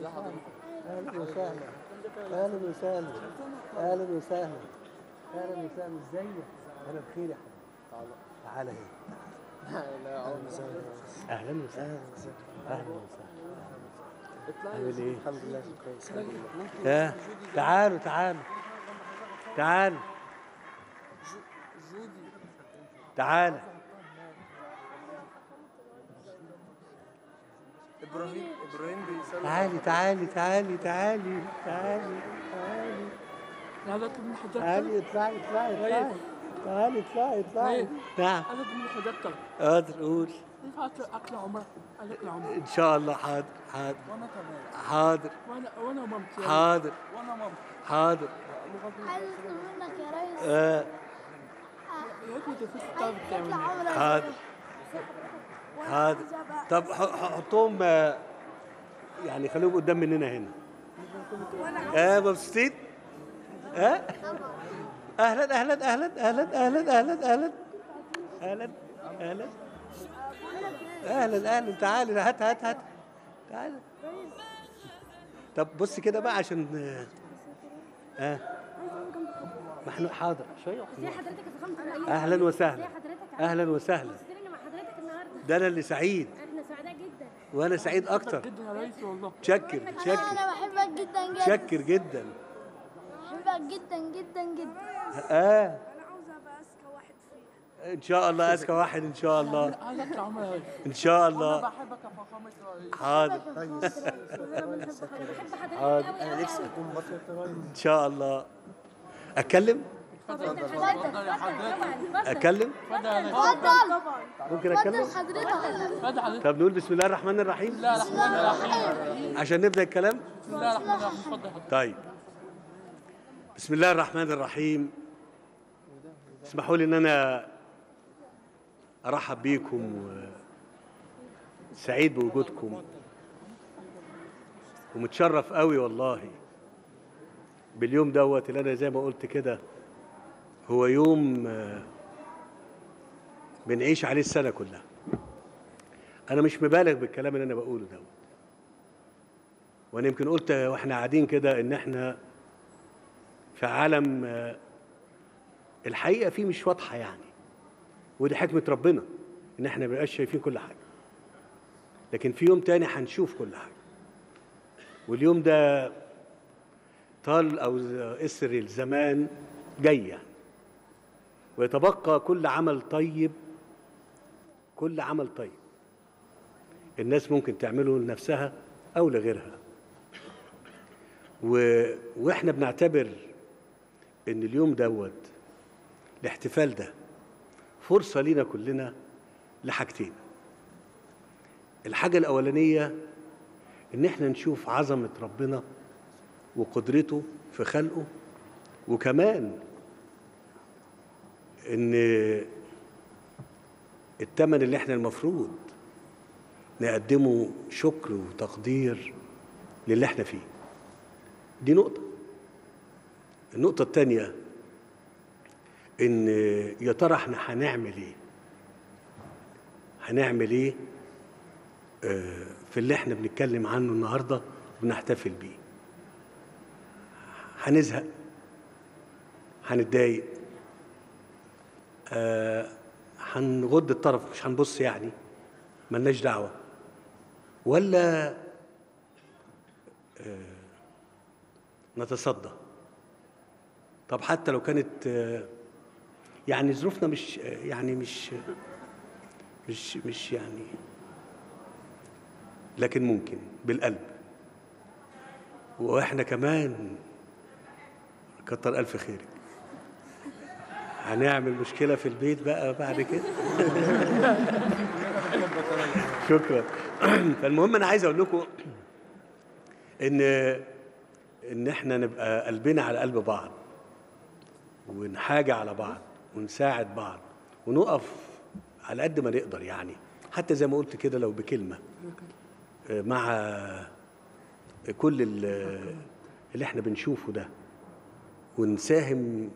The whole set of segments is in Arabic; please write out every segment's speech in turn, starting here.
اهلا وسهلا اهلا وسهلا اهلا وسهلا اهلا وسهلا. ازيك؟ انا بخير يا حبيبي. تعالى هنا. اهلا وسهلا اهلا وسهلا اهلا وسهلا. عامل ايه؟ الحمد لله كويس الحمد لله. تعالوا تعالوا تعالوا تعالى. ابراهيم بيسلم. تعالي تعالي تعالي تعالي تعالي تعالي هذا من حضرتك. تعالي اطلعي اطلعي اطلعي. تعالي اطلعي اطلعي. نعم. هذا من حضرتك. قادر قول. كيف أكل عمر؟ أكل عمر. ان شاء الله. حاضر حاضر وأنا كمان. حاضر وأنا مامتي. حاضر وأنا مامتي. حاضر. عايز منك يا ريس. آه. يا ابني ده في الطابق بتعمل. حاضر حاضر. طب حطهم يعني خليهم قدام مننا هنا. مبسوطين؟ اهلا اهلا اهلا اهلا اهلا اهلا اهلا اهلا اهلا اهلا اهلا. تعالي هات هات هات. تعالي. طب بص كده بقى عشان ما احنا حاضر شويه. ازي حضرتك يا فخامة؟ اهلا وسهلا. ازي حضرتك؟ اهلا وسهلا. مبسوطين مع حضرتك النهارده. ده انا اللي سعيد. احنا سعداء جدا. وانا سعيد اكتر. جدا يا ريس والله. شكر شكر انا بحبك جدا جدا. شكر جدا. بحبك جدا جدا جدا. انا عاوزه ابقى اذكى واحد فيها. ان شاء الله اذكى واحد ان شاء الله. هذا أكل عمر يا ريس. ان شاء أنا الله. بحبك يا فخامة رئيس. حاضر بحب حضرتك حاضر. قوي انا نفسي اكون بطل. ان شاء الله. اتكلم اتفضل يا حضرتك. اتكلم اتفضل. ممكن اتكلم. اتفضل حضرتك. اتفضل حضرتك. طب نقول بسم الله الرحمن الرحيم بسم الله الرحمن الرحيم. عشان نبدا الكلام. بسم الله الرحمن الرحيم. اتفضل حضرتك. طيب بسم الله الرحمن الرحيم. اسمحوا لي ان انا ارحب بيكم وسعيد بوجودكم ومتشرف قوي والله باليوم دوت اللي انا زي ما قلت كده هو يوم بنعيش عليه السنه كلها. انا مش مبالغ بالكلام اللي انا بقوله دوت. وانا يمكن قلت واحنا قاعدين كده ان احنا في عالم الحقيقه فيه مش واضحه يعني. ودي حكمه ربنا ان احنا ما بنبقاش شايفين كل حاجه. لكن في يوم تاني هنشوف كل حاجه. واليوم ده طال او اسر الزمان جاي يعني. ويتبقى كل عمل طيب. كل عمل طيب الناس ممكن تعمله لنفسها او لغيرها. واحنا بنعتبر ان اليوم دوت الاحتفال ده فرصه لينا كلنا لحاجتين. الحاجه الاولانيه ان احنا نشوف عظمه ربنا وقدرته في خلقه. وكمان ان الثمن اللي احنا المفروض نقدمه شكر وتقدير للي احنا فيه. دي نقطة. النقطة الثانية ان يا ترى احنا هنعمل ايه؟ هنعمل ايه في اللي احنا بنتكلم عنه النهارده وبنحتفل بيه؟ هنزهق؟ هنتضايق؟ هنغض الطرف مش هنبص يعني ملناش دعوة؟ ولا نتصدى؟ طب حتى لو كانت يعني ظروفنا مش يعني مش يعني لكن ممكن بالقلب. واحنا كمان كتر ألف خيرك هنعمل مشكلة في البيت بقى بعد كده. شكرا. فالمهم أنا عايز أقول لكم إن إحنا نبقى قلبنا على قلب بعض ونحاجة على بعض ونساعد بعض ونقف على قد ما نقدر يعني. حتى زي ما قلت كده لو بكلمة مع كل اللي إحنا بنشوفه ده ونساهم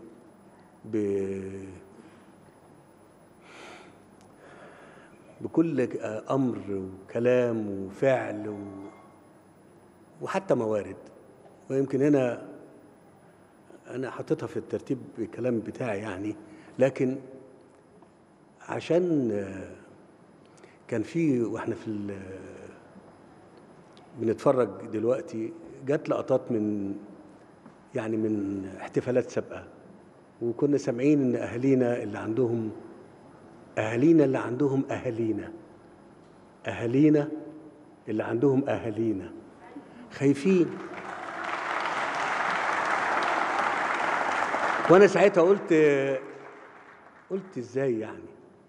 بكل أمر وكلام وفعل وحتى موارد. ويمكن هنا أنا حطيتها في الترتيب الكلام بتاعي يعني، لكن عشان كان في واحنا بنتفرج دلوقتي جات لقطات من احتفالات سابقة، وكنا سامعين ان اهالينا اللي عندهم اهالينا اللي عندهم اهالينا خايفين. وانا ساعتها قلت ازاي يعني؟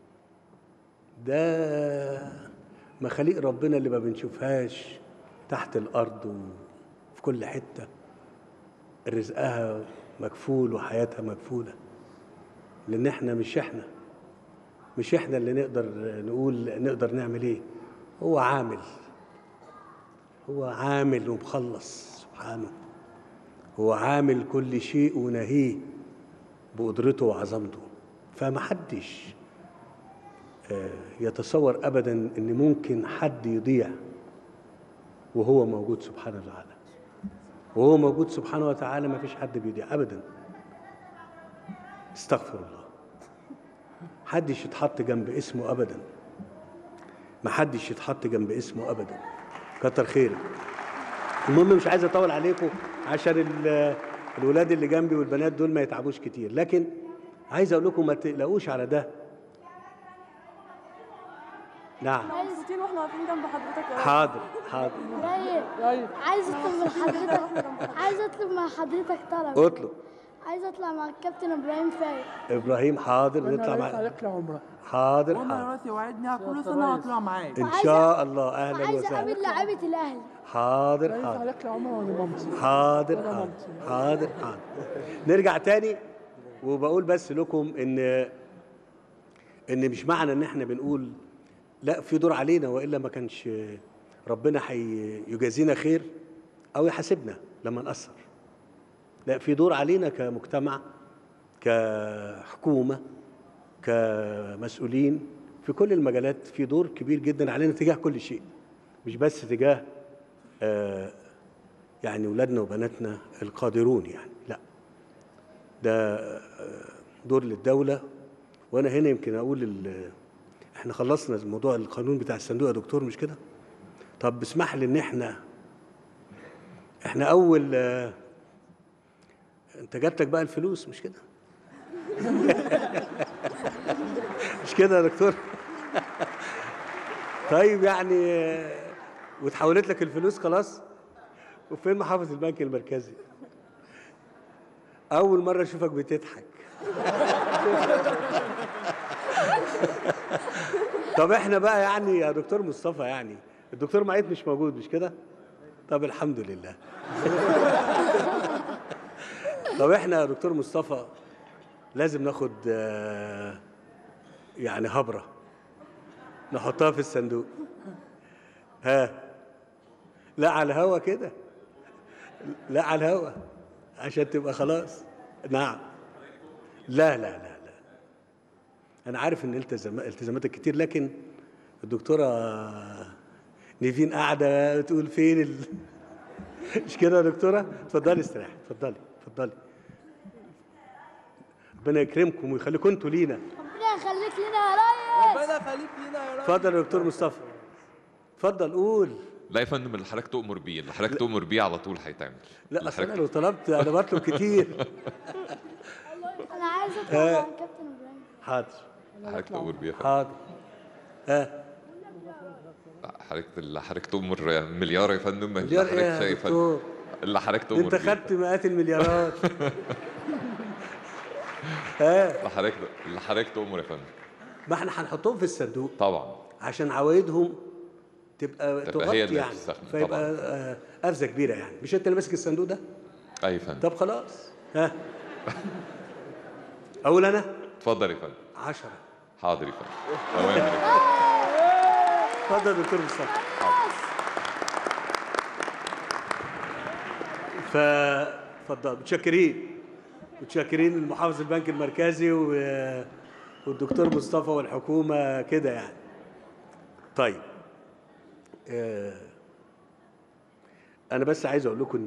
ده مخاليق ربنا اللي ما بنشوفهاش تحت الارض وفي كل حته، رزقها مكفول وحياتها مكفوله. لان احنا مش احنا اللي نقدر نعمل ايه. هو عامل ومخلص سبحانه. هو عامل كل شيء ونهيه بقدرته وعظمته. فما حدش يتصور ابدا ان ممكن حد يضيع وهو موجود سبحانه وتعالى. وهو موجود سبحانه وتعالى ما فيش حد بيضيع ابدا. استغفر الله. محدش يتحط جنب اسمه ابدا. محدش يتحط جنب اسمه ابدا. كتر خيرك. المهم مش عايز اطول عليكم عشان الولاد اللي جنبي والبنات دول ما يتعبوش كتير، لكن عايز اقول لكم ما تقلقوش على ده. نعم. مبسوطين واحنا واقفين جنب حضرتك. حاضر. عايز اطلب مع حضرتك طلب. اطلب. عايز اطلع مع الكابتن ابراهيم فايق. ابراهيم حاضر. نطلع مع عليك لعمره. حاضر. وانا راسي وعدني كل سنه هطلع معاك ان شاء الله. اهلا عايز وسهلا. اقابل لعيبه الاهلي. حاضر. عليك لعمره وانا مامتي. حاضر. نرجع تاني وبقول بس لكم ان مش معنى ان احنا بنقول لا في دور علينا والا ما كانش ربنا هيجازينا خير او يحاسبنا لما نقصر. لا، في دور علينا كمجتمع، كحكومه، كمسؤولين في كل المجالات. في دور كبير جدا علينا تجاه كل شيء، مش بس تجاه يعني ولادنا وبناتنا القادرون يعني، لا، ده دور للدوله. وانا هنا يمكن اقول احنا خلصنا موضوع القانون بتاع الصندوق يا دكتور، مش كده؟ طب اسمح لي ان احنا اول انت جاتلك بقى الفلوس، مش كده؟ مش كده يا دكتور؟ طيب يعني واتحولت لك الفلوس خلاص؟ وفين محافظ البنك المركزي؟ اول مره اشوفك بتضحك. طب احنا بقى يعني يا دكتور مصطفى، يعني الدكتور معيط مش موجود، مش كده؟ طب الحمد لله. طب احنا يا دكتور مصطفى لازم ناخد يعني هبرة نحطها في الصندوق. لا على الهوا كده، لا على الهوا عشان تبقى خلاص. نعم. لا أنا عارف إن التزاماتك كتير، لكن الدكتورة نيفين قاعدة تقول فين مش كده يا دكتورة؟ اتفضلي استريحي. اتفضلي. ربنا يكرمكم ويخليكم انتوا لينا. ربنا يخليك لنا يا ريس. ربنا يخليك لينا يا ريس. اتفضل يا دكتور مصطفى. اتفضل قول. لا يا فندم، اللي حضرتك تؤمر بيه، اللي حضرتك تؤمر بيه على طول هيتعمل. لا اصل انا لو طلبت انا بطلب كتير. انا عايز اطلع مع الكابتن ابراهيم. حاضر. حضرتك تؤمر بيه يا فندم. حاضر. اللي حضرتك تؤمر مليار يا فندم. مليار ايه يا دكتور؟ اللي حضرتك تؤمر انت بيه. خدت مئات المليارات. اللي حضرتك تؤمر يا فندم. ما احنا هنحطهم في الصندوق طبعا عشان عوائدهم تبقى هي تغطي اللي يعني، فيبقى قفزه كبيره يعني. مش انت اللي ماسك الصندوق ده؟ اي فندم. طب خلاص. اقول انا؟ اتفضل يا فندم. 10. حاضر يا فندم. اوامر. اتفضل يا دكتور مصطفى. اتفضل. متشكرين المحافظ البنك المركزي والدكتور مصطفى والحكومه كده يعني. طيب انا بس عايز اقول لكم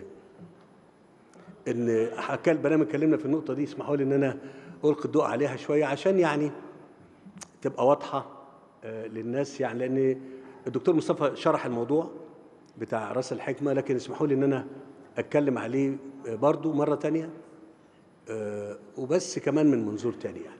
ان حكى البرنامج اتكلمنا في النقطه دي، اسمحوا لي ان انا القي الضوء عليها شويه عشان يعني تبقى واضحه للناس، يعني لان الدكتور مصطفى شرح الموضوع بتاع راس الحكمه، لكن اسمحوا لي ان انا اتكلم عليه برضو مره تانية وبس كمان من منظور تاني يعني.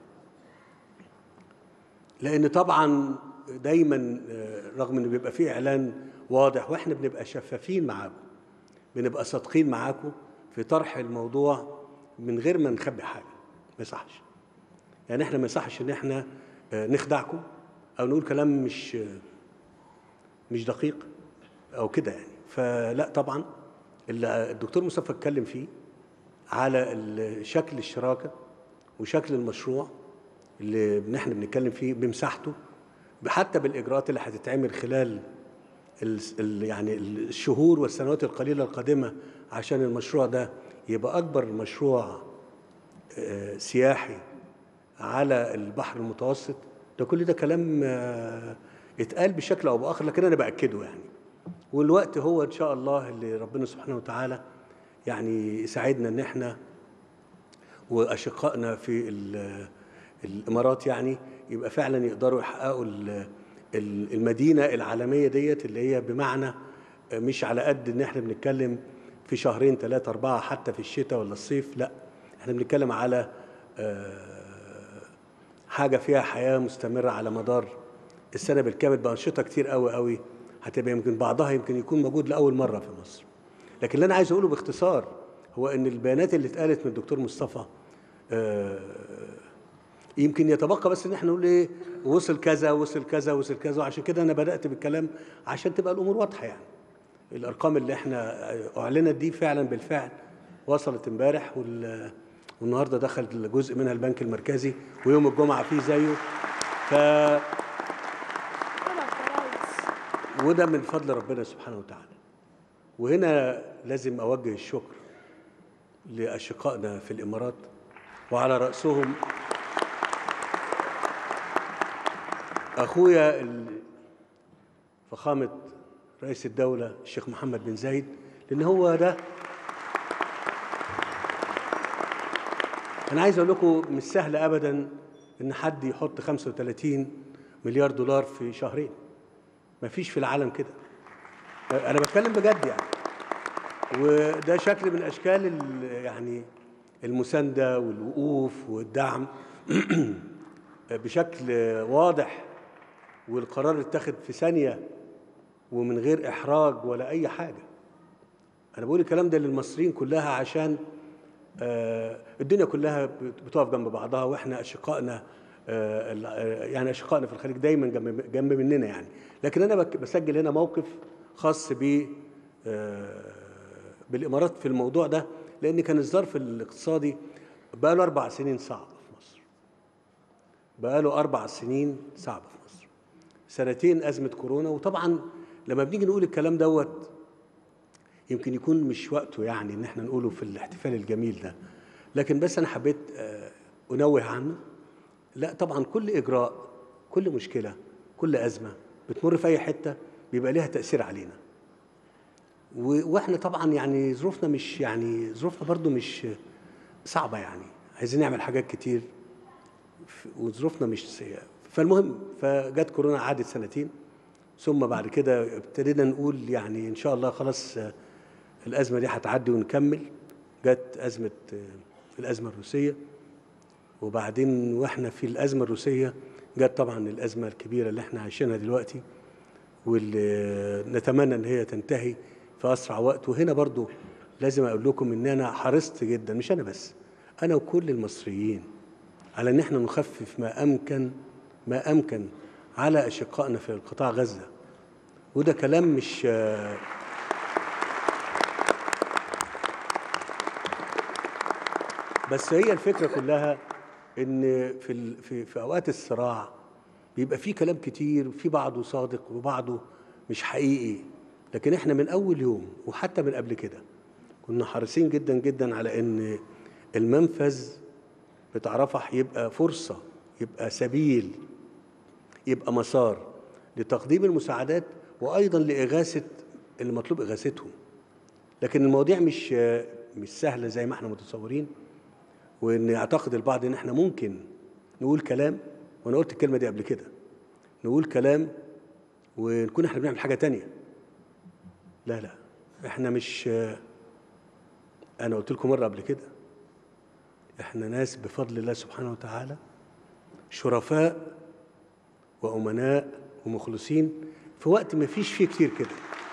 لان طبعا دايما رغم انه بيبقى فيه اعلان واضح واحنا بنبقى شفافين معاكم، بنبقى صادقين معاكم في طرح الموضوع من غير ما نخبي حاجه، ما يصحش. يعني احنا ما يصحش ان احنا نخدعكم او نقول كلام مش دقيق او كده يعني. فلا طبعا اللي الدكتور مصطفى اتكلم فيه على شكل الشراكه وشكل المشروع اللي احنا بنتكلم فيه بمساحته، حتى بالاجراءات اللي هتتعمل خلال يعني الشهور والسنوات القليله القادمه عشان المشروع ده يبقى اكبر مشروع سياحي على البحر المتوسط. ده كل ده كلام اتقال بشكل او باخر، لكن انا باكده يعني. والوقت هو ان شاء الله اللي ربنا سبحانه وتعالى يعني يساعدنا ان احنا واشقائنا في الامارات يعني يبقى فعلا يقدروا يحققوا المدينه العالميه ديت، اللي هي بمعنى مش على قد ان احنا بنتكلم في شهرين 3 4 حتى في الشتاء ولا الصيف، لا احنا بنتكلم على حاجه فيها حياه مستمره على مدار السنه بالكامل بانشطه كتير قوي قوي، هتبقى يمكن بعضها يمكن يكون موجود لاول مره في مصر. لكن اللي انا عايز اقوله باختصار هو ان البيانات اللي اتقالت من الدكتور مصطفى يمكن يتبقى بس ان احنا نقول ايه وصل كذا وصل كذا وصل كذا، وعشان كده انا بدات بالكلام عشان تبقى الامور واضحه يعني. الارقام اللي احنا اعلنت دي فعلا بالفعل وصلت امبارح، والنهارده دخل جزء منها البنك المركزي، ويوم الجمعه فيه زيه. وده من فضل ربنا سبحانه وتعالى. وهنا لازم اوجه الشكر لاشقائنا في الامارات، وعلى راسهم اخويا فخامه رئيس الدوله الشيخ محمد بن زايد، لان هو ده انا عايز اقول لكم مش سهل ابدا ان حد يحط 35 مليار دولار في شهرين. ما فيش في العالم كده، انا بتكلم بجد يعني. وده شكل من اشكال يعني المسانده والوقوف والدعم بشكل واضح، والقرار اتخذ في ثانيه ومن غير احراج ولا اي حاجه. انا بقول الكلام ده للمصريين كلها عشان الدنيا كلها بتقف جنب بعضها، واحنا اشقائنا يعني اشقائنا في الخليج دايما جنب مننا يعني. لكن انا بسجل هنا موقف خاص بالامارات في الموضوع ده، لان كان الظرف الاقتصادي بقى له 4 سنين صعب في مصر. بقى له 4 سنين صعب في مصر، 2 ازمه كورونا. وطبعا لما بنيجي نقول الكلام دوت يمكن يكون مش وقته يعني ان احنا نقوله في الاحتفال الجميل ده، لكن بس انا حبيت انوه عنه. لا طبعا كل اجراء، كل مشكله، كل ازمه بتمر في اي حته بيبقى ليها تاثير علينا. واحنا طبعا يعني ظروفنا مش يعني ظروفنا برضو مش صعبه يعني، عايزين نعمل حاجات كتير وظروفنا مش سيئه. فالمهم فجت كورونا قعدت 2 سنين، ثم بعد كده ابتدينا نقول يعني ان شاء الله خلاص الازمه دي هتعدي ونكمل. جت الازمه الروسيه، وبعدين واحنا في الازمه الروسيه جت طبعا الازمه الكبيره اللي احنا عايشينها دلوقتي، واللي نتمنى ان هي تنتهي في اسرع وقت. وهنا برضو لازم اقول لكم ان انا حرصت جدا، مش انا بس، انا وكل المصريين، على ان احنا نخفف ما امكن على اشقائنا في قطاع غزه. وده كلام مش بس، هي الفكره كلها ان في اوقات الصراع بيبقى في كلام كتير، وفي بعضه صادق وبعضه مش حقيقي. لكن احنا من اول يوم وحتى من قبل كده كنا حريصين جدا جدا على ان المنفذ بتاع رفح يبقى فرصه، يبقى سبيل، يبقى مسار لتقديم المساعدات، وايضا لاغاثه اللي مطلوب اغاثتهم. لكن المواضيع مش سهلة زي ما احنا متصورين، وإن يعتقد البعض إن احنا ممكن نقول كلام، وأنا قلت الكلمة دي قبل كده، نقول كلام ونكون احنا بنعمل حاجة تانية. لا لا، احنا مش، أنا قلت لكم مرة قبل كده، احنا ناس بفضل الله سبحانه وتعالى شرفاء وأمناء ومخلصين في وقت ما فيش فيه كتير كده.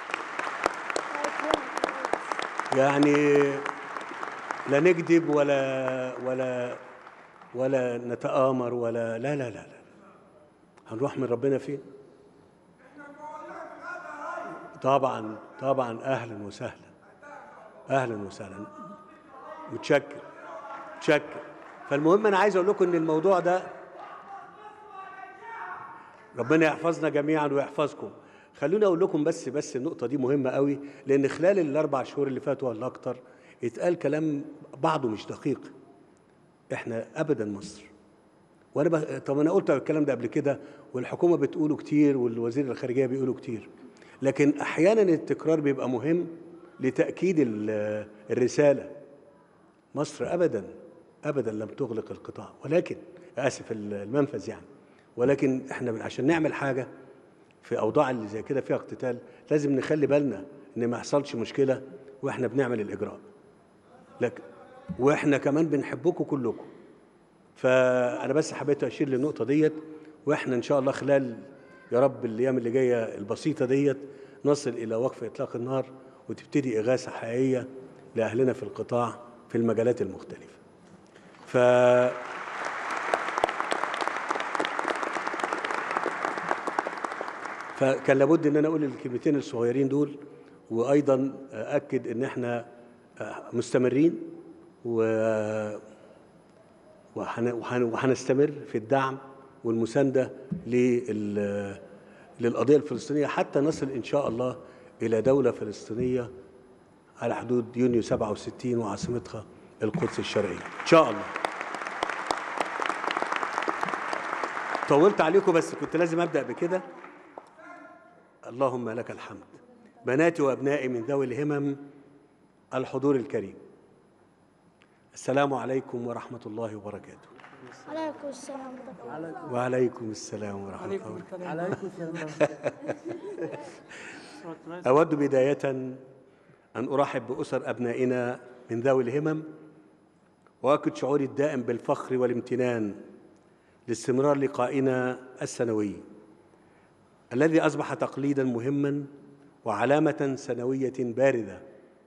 يعني لا نكذب ولا نتآمر ولا لا لا لا لا. هنروح من ربنا فين؟ طبعا طبعا، أهلا وسهلا، أهلا وسهلا، متشكر. فالمهم أنا عايز أقول لكم إن الموضوع ده ربنا يحفظنا جميعا ويحفظكم. خلوني أقول لكم بس النقطة دي مهمة قوي، لأن خلال ال4 شهور اللي فاتوا ولا أكتر اتقال كلام بعضه مش دقيق. إحنا أبدا مصر، وأنا طب أنا قلت الكلام ده قبل كده، والحكومة بتقوله كتير، والوزير الخارجية بيقوله كتير، لكن أحيانا التكرار بيبقى مهم لتأكيد الرسالة. مصر أبدا لم تغلق القطاع، ولكن آسف المنفذ يعني، ولكن احنا عشان نعمل حاجة في أوضاع اللي زي كده فيها اقتتال لازم نخلي بالنا إن ما يحصلش مشكلة وإحنا بنعمل الإجراء. لكن وإحنا كمان بنحبكم كلكم. فأنا بس حبيت أشير للنقطة ديت، وإحنا إن شاء الله خلال يا رب الأيام اللي جاية البسيطة ديت نصل إلى وقف إطلاق النار، وتبتدي إغاثة حقيقية لأهلنا في القطاع في المجالات المختلفة. فكان لابد ان انا اقول الكلمتين الصغيرين دول، وايضا اكد ان احنا مستمرين وهنستمر في الدعم والمسانده للقضيه الفلسطينيه حتى نصل ان شاء الله الى دوله فلسطينيه على حدود يونيو 67 وعاصمتها القدس الشرقيه ان شاء الله. طولت عليكم بس كنت لازم ابدا بكده. اللهم لك الحمد. بناتي وابنائي من ذوي الهمم، الحضور الكريم، السلام عليكم ورحمه الله وبركاته. عليكم السلام ورحمة الله. وعليكم السلام ورحمه الله وبركاته. عليكم السلام. اود بدايه ان ارحب باسر ابنائنا من ذوي الهمم، واكد شعوري الدائم بالفخر والامتنان لاستمرار لقائنا السنوي الذي أصبح تقليداً مهماً وعلامة سنوية باردة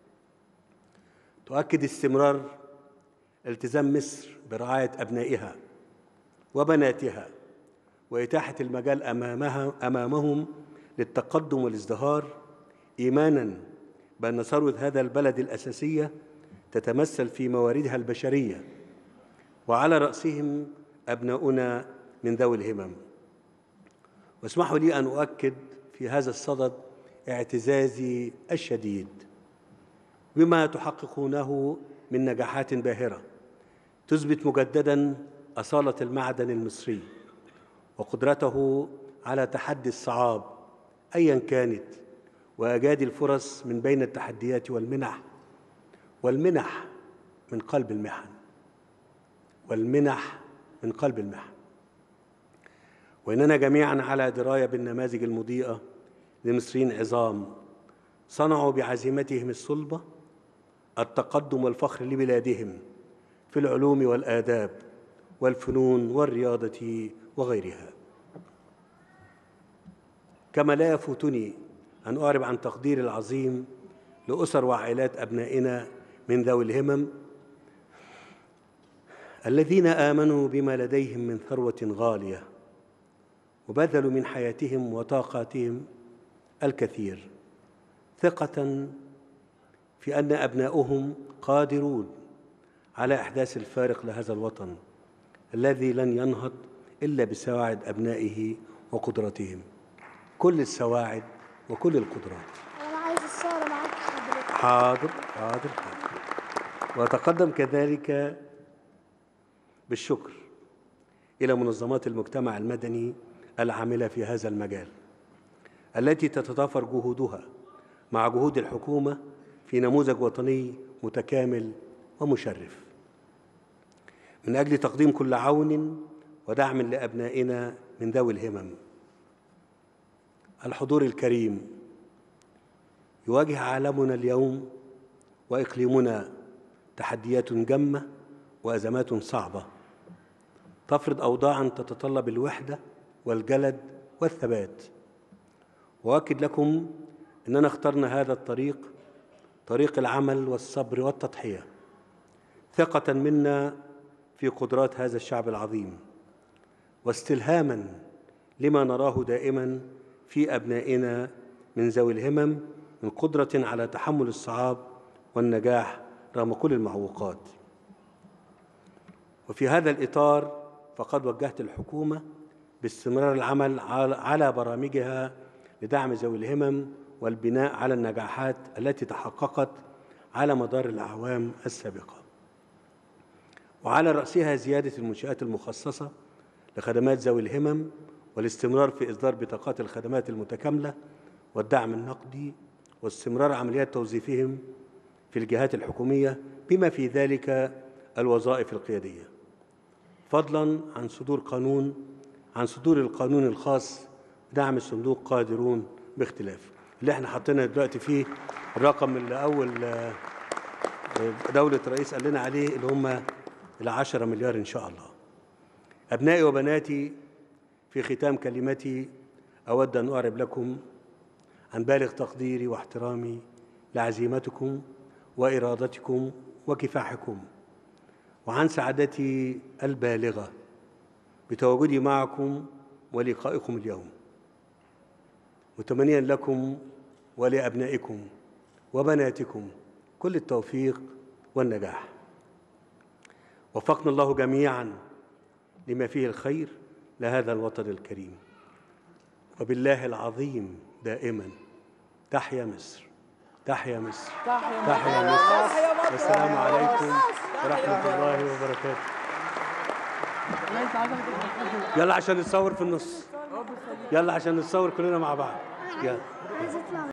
تؤكد استمرار التزام مصر برعاية أبنائها وبناتها وإتاحة المجال أمامهم للتقدم والازدهار، إيماناً بأن ثروة هذا البلد الأساسية تتمثل في مواردها البشرية، وعلى رأسهم أبناؤنا من ذوي الهمم. واسمحوا لي أن أؤكد في هذا الصدد اعتزازي الشديد بما تحققونه من نجاحات باهرة تثبت مجدداً أصالة المعدن المصري وقدرته على تحدي الصعاب أياً كانت، وإيجاد الفرص من بين التحديات والمنح من قلب المحن، وإننا جميعاً على دراية بالنماذج المضيئة لمصريين عظام صنعوا بعزيمتهم الصلبة التقدم والفخر لبلادهم في العلوم والآداب والفنون والرياضة وغيرها. كما لا يفوتني أن أعرب عن تقديري العظيم لأسر وعائلات أبنائنا من ذوي الهمم الذين آمنوا بما لديهم من ثروة غالية وبذلوا من حياتهم وطاقاتهم الكثير، ثقة في أن أبناؤهم قادرون على إحداث الفارق لهذا الوطن الذي لن ينهض إلا بسواعد أبنائه وقدراتهم، كل السواعد وكل القدرات. أنا عايز الصورة معاك حضرتك. حاضر. وأتقدم كذلك بالشكر إلى منظمات المجتمع المدني العاملة في هذا المجال التي تتضافر جهودها مع جهود الحكومة في نموذج وطني متكامل ومشرف، من أجل تقديم كل عون ودعم لأبنائنا من ذوي الهمم. الحضور الكريم، يواجه عالمنا اليوم وإقليمنا تحديات جمة وأزمات صعبة تفرض أوضاعاً تتطلب الوحدة والجلد والثبات. وأؤكد لكم أننا اخترنا هذا الطريق، طريق العمل والصبر والتضحية، ثقة منا في قدرات هذا الشعب العظيم، واستلهاماً لما نراه دائماً في أبنائنا من ذوي الهمم من قدرة على تحمل الصعاب والنجاح رغم كل المعوقات. وفي هذا الإطار فقد وجهت الحكومة باستمرار العمل على برامجها لدعم ذوي الهمم والبناء على النجاحات التي تحققت على مدار الأعوام السابقة، وعلى رأسها زيادة المنشآت المخصصة لخدمات ذوي الهمم والاستمرار في إصدار بطاقات الخدمات المتكاملة والدعم النقدي، واستمرار عمليات توظيفهم في الجهات الحكومية بما في ذلك الوظائف القيادية، فضلاً عن صدور القانون الخاص بدعم الصندوق قادرون باختلاف، اللي احنا حطينا دلوقتي فيه الرقم اللي أول دولة رئيس قال لنا عليه، اللي هم 10 مليار إن شاء الله. أبنائي وبناتي، في ختام كلمتي أود أن أعرب لكم عن بالغ تقديري واحترامي لعزيمتكم وإرادتكم وكفاحكم، وعن سعادتي البالغة بتواجدي معكم ولقائكم اليوم، متمنيا لكم ولأبنائكم وبناتكم كل التوفيق والنجاح. وفقنا الله جميعا لما فيه الخير لهذا الوطن الكريم، وبالله العظيم دائما تحيا مصر، تحيا مصر، تحيا مصر. والسلام عليكم ورحمة الله وبركاته. يلا عشان نتصور في النص، يلا عشان نتصور كلنا مع بعض. يلا.